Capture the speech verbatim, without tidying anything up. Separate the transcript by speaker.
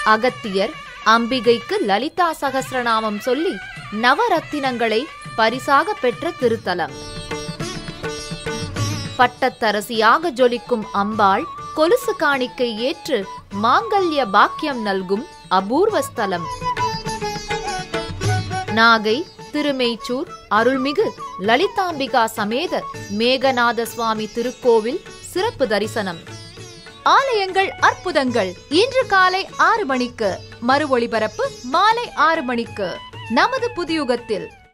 Speaker 1: அகத்தியர் அம்பிகைக்கு லலிதா சகஸ்ரநாமம் சொல்லி நவரத்தினங்களை பரிசாக பெற்ற திருத்தலம். பட்டத்தரசியாக ஜொலிக்கும் அம்பாள் கொலுசு காணிக்கை ஏற்று மாங்கல்ய பாக்கியம் நல்கும் அபூர்வ ஸ்தலம். நாகை திருமேச்சூர் அருள்மிகு லலிதாம்பிகா சமேத மேகநாத சுவாமி திருக்கோவில் சிறப்பு தரிசனம்.
Speaker 2: ஆலயங்கள் அற்புதங்கள் இன்று காலை ஆறு மணிக்கு, மறு ஒளிபரப்பு மாலை ஆறு மணிக்கு நமது புதியுகத்தில்.